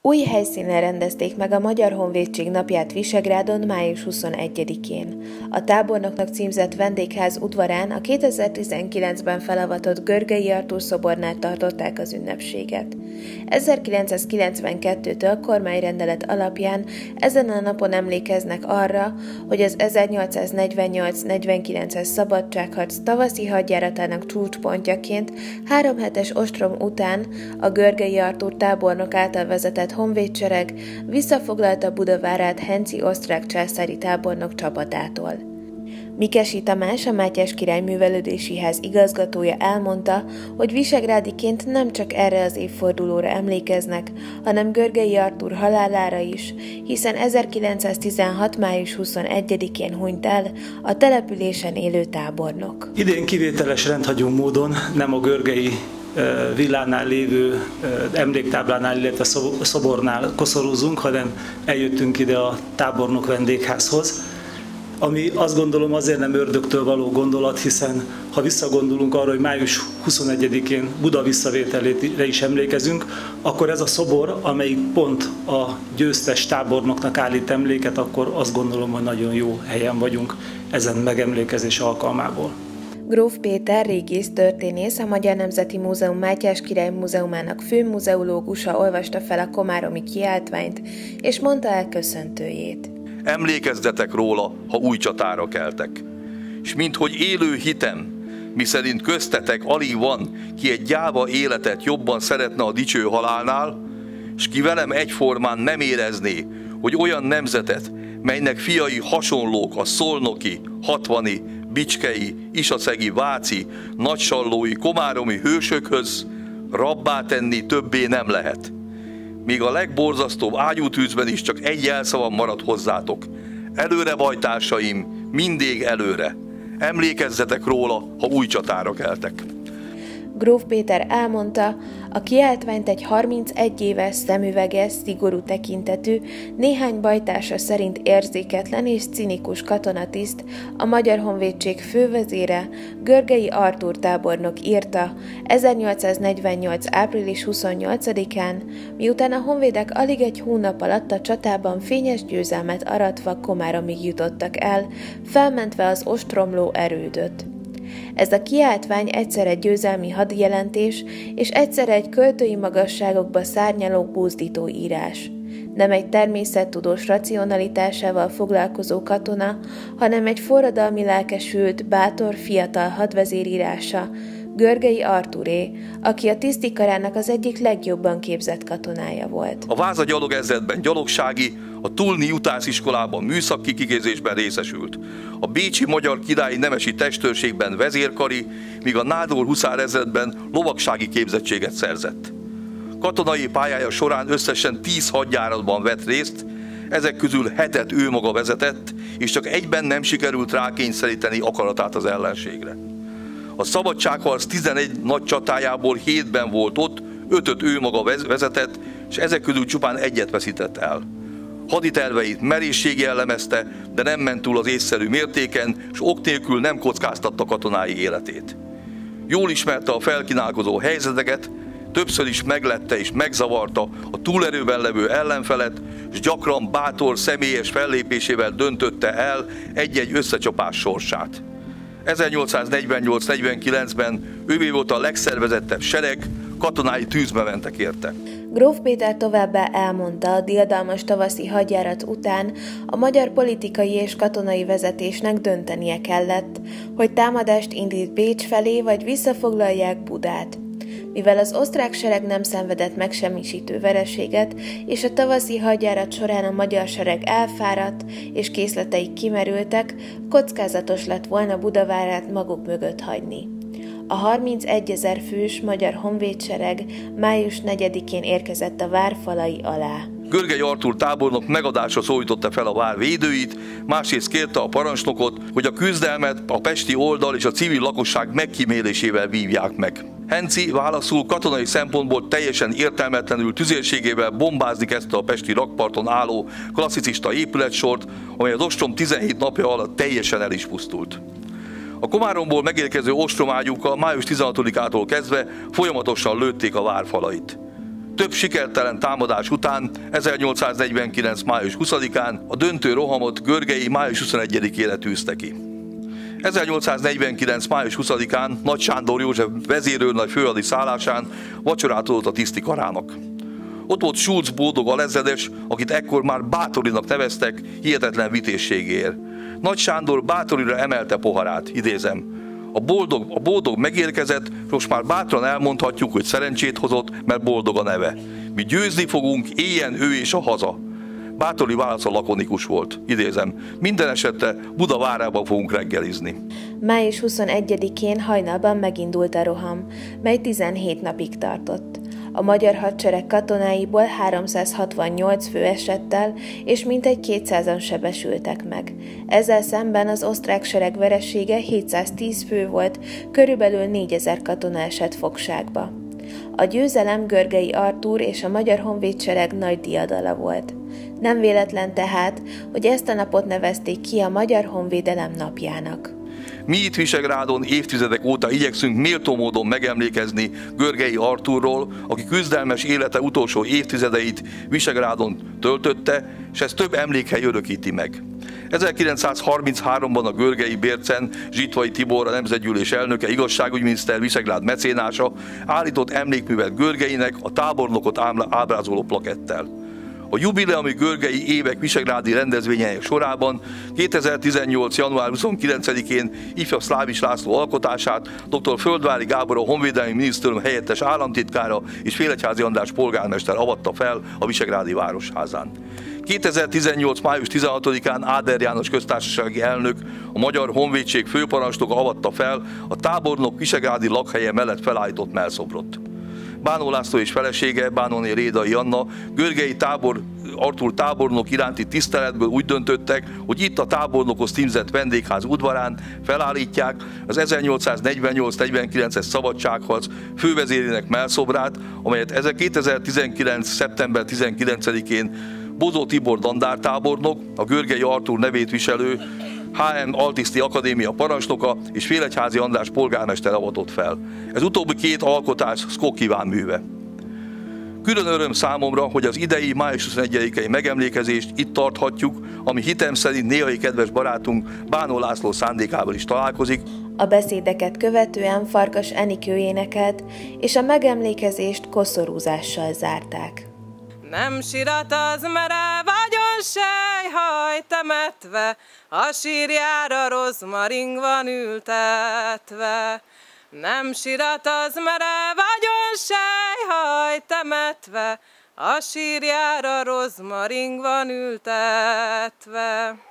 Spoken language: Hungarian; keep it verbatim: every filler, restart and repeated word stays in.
Új helyszínen rendezték meg a Magyar Honvédség napját Visegrádon május huszonegyedikén. A tábornoknak címzett vendégház udvarán a kétezer-tizenkilencben felavatott Görgei Artúr szobornál tartották az ünnepséget. ezerkilencszázkilencvenkettőtől kormányrendelet alapján ezen a napon emlékeznek arra, hogy az ezernyolcszáznegyvennyolc-negyvenkilences szabadságharc tavaszi hadjáratának csúcspontjaként három hetes ostrom után a Görgei Artúr tábornok által vezetett honvédsereg visszafoglalta Budavárát Henczy osztrák császári tábornok csapatától. Mikesi Tamás, a Mátyás Király Művelődési Ház igazgatója elmondta, hogy visegrádiként nem csak erre az évfordulóra emlékeznek, hanem Görgei Artúr halálára is, hiszen ezerkilencszáztizenhat május huszonegyedikén hunyt el a településen élő tábornok. Idén kivételes rendhagyó módon nem a Görgei villánál lévő emléktáblánál, illetve szobornál koszorúzunk, hanem eljöttünk ide a tábornok vendégházhoz, ami azt gondolom azért nem ördögtől való gondolat, hiszen ha visszagondolunk arra, hogy május huszonegyedikén Buda visszavételére is emlékezünk, akkor ez a szobor, amelyik pont a győztes tábornoknak állít emléket, akkor azt gondolom, hogy nagyon jó helyen vagyunk ezen megemlékezés alkalmából. Gróf Péter, régész történész, a Magyar Nemzeti Múzeum Mátyás Király Múzeumának főmuzeológusa olvasta fel a komáromi kiáltványt, és mondta el köszöntőjét. Emlékezzetek róla, ha új csatára keltek. És minthogy élő hitem, miszerint köztetek alig van, ki egy gyáva életet jobban szeretne a dicső halálnál, és ki velem egyformán nem érezné, hogy olyan nemzetet, melynek fiai hasonlók a szolnoki, hatvani, bicskei, isaszegi, váci, nagysallói, komáromi hősökhöz rabbá tenni többé nem lehet. Míg a legborzasztóbb ágyútűzben is csak egy jelszavam marad hozzátok. Előre, bajtársaim, mindig előre. Emlékezzetek róla, ha új csatára keltek. Gróf Péter elmondta, a kiáltványt egy harmincegy éves, szemüveges, szigorú tekintetű, néhány bajtársa szerint érzéketlen és cinikus katonatiszt, a Magyar Honvédség fővezére, Görgei Artúr tábornok írta ezernyolcszáznegyvennyolc április huszonnyolcadikán, miután a honvédek alig egy hónap alatt a csatában fényes győzelmet aratva Komáromig jutottak el, felmentve az ostromló erődöt. Ez a kiáltvány egyszer egy győzelmi hadjelentés, és egyszer egy költői magasságokba szárnyaló búzdító írás. Nem egy természettudós racionalitásával foglalkozó katona, hanem egy forradalmi lelkesült, bátor, fiatal hadvezér írása, Görgei Artúré, aki a tisztikarának az egyik legjobban képzett katonája volt. A Váza gyalogezredben gyalogsági, a Tulni jutásziskolában műszaki kiképzésben részesült. A Bécsi Magyar Királyi Nemesi Testőrségben vezérkari, míg a Nádor huszárezredben lovagsági képzettséget szerzett. Katonai pályája során összesen tíz hadjáratban vett részt, ezek közül hetet ő maga vezetett, és csak egyben nem sikerült rákényszeríteni akaratát az ellenségre. A szabadságharc tizenegy nagy csatájából hétben volt ott, ötöt ő maga vezetett, és ezek közül csupán egyet veszített el. Haditerveit merészség jellemezte, de nem ment túl az észszerű mértéken, és ok nélkül nem kockáztatta katonái életét. Jól ismerte a felkínálkozó helyzeteket, többször is meglette és megzavarta a túlerőben levő ellenfelet, és gyakran bátor, személyes fellépésével döntötte el egy-egy összecsapás sorsát. ezernyolcszáznegyvennyolc-negyvenkilencben ővé volt a legszervezettebb sereg, katonái tűzbe mentek érte. Gróf Péter továbbá elmondta, a diadalmas tavaszi hadjárat után a magyar politikai és katonai vezetésnek döntenie kellett, hogy támadást indít Bécs felé, vagy visszafoglalják Budát. Mivel az osztrák sereg nem szenvedett megsemmisítő vereséget, és a tavaszi hadjárat során a magyar sereg elfáradt, és készleteik kimerültek, kockázatos lett volna Budavárát maguk mögött hagyni. A harmincegyezer fős magyar honvédsereg május negyedikén érkezett a vár falai alá. Görgei Artúr tábornok megadásra szólította fel a vár védőit, másrészt kérte a parancsnokot, hogy a küzdelmet a pesti oldal és a civil lakosság megkímélésével vívják meg. Henczy válaszul katonai szempontból teljesen értelmetlenül tüzérségével bombázni kezdte a pesti rakparton álló klasszicista épületsort, amely az ostrom tizenhét napja alatt teljesen el is pusztult. A Komáromból megérkező ostromágyúkkal május tizenhatodikától kezdve folyamatosan lőtték a vár falait. Több sikertelen támadás után ezernyolcszáznegyvenkilenc. május huszadikán a döntő rohamot Görgei május huszonegyedikére tűzte ki. ezernyolcszáznegyvenkilenc. május huszadikán Nagy Sándor József vezérőrnagy főhadi szállásán vacsorát adott a tiszti karának. Ott volt Schulz Boldog alezredes, akit ekkor már Báthorinak neveztek hihetetlen vitézségéért. Nagy Sándor Báthoryra emelte poharát, idézem. A boldog, a boldog megérkezett, most már bátran elmondhatjuk, hogy szerencsét hozott, mert boldog a neve. Mi győzni fogunk, éljen ő és a haza. Báthory válasza lakonikus volt, idézem. Minden esetre Buda várában fogunk reggelizni. május huszonegyedikén hajnalban megindult a roham, mely tizenhét napig tartott. A magyar hadsereg katonáiból háromszázhatvannyolc fő esett el, és mintegy kétszázan sebesültek meg. Ezzel szemben az osztrák sereg veresége hétszáztíz fő volt, körülbelül négyezer katona esett fogságba. A győzelem Görgei Artúr és a magyar honvédsereg nagy diadala volt. Nem véletlen tehát, hogy ezt a napot nevezték ki a Magyar Honvédelem napjának. Mi itt Visegrádon évtizedek óta igyekszünk méltó módon megemlékezni Görgei Artúrról, aki küzdelmes élete utolsó évtizedeit Visegrádon töltötte, és ezt több emlékhely örökíti meg. ezerkilencszázharminchárom-ban a Görgei Bércen Zsitvai Tibor, a Nemzetgyűlés elnöke, igazságügyminiszter, Visegrád mecénása állított emlékművet Görgeinek a tábornokot ábrázoló plakettel. A jubileumi görgei évek visegrádi rendezvényeinek sorában kétezer-tizennyolc. január huszonkilencedikén ifjabb Szlávics László alkotását dr. Földvári Gábor, a Honvédelmi Minisztérium helyettes államtitkára és Félegyházi András polgármester avatta fel a Visegrádi Városházán. kétezer-tizennyolc. május tizenhatodikán Áder János köztársasági elnök, a Magyar Honvédség főparancsnoka avatta fel a tábornok visegrádi lakhelye mellett felállított mellszobrot. Bánó László és felesége, Bánóné Rédai Anna Görgei tábor, Artúr tábornok iránti tiszteletből úgy döntöttek, hogy itt a tábornokhoz címzett vendégház udvarán felállítják az ezernyolcszáznegyvennyolc negyvenkilences szabadságharc fővezérének mellszobrát, amelyet kétezer-tizenkilenc. szeptember tizenkilencedikén Bozó Tibor dandártábornok, a Görgei Artúr nevét viselő há em Altiszti Akadémia parancsnoka és Félegyházi András polgármester avatott fel. Ez utóbbi két alkotás Szkó Kiván műve. Külön öröm számomra, hogy az idei május huszonegyedikei megemlékezést itt tarthatjuk, ami hitem szerint néhai kedves barátunk Bánó László szándékával is találkozik. A beszédeket követően Farkas Enikő énekelt, és a megemlékezést koszorúzással zárták. Nem sirat az mere vagyon sejhaj temetve, a sírjára rozmaring van ültetve. Nem sirat az mere vagyon sejhaj temetve, a sírjára rozmaring van ültetve.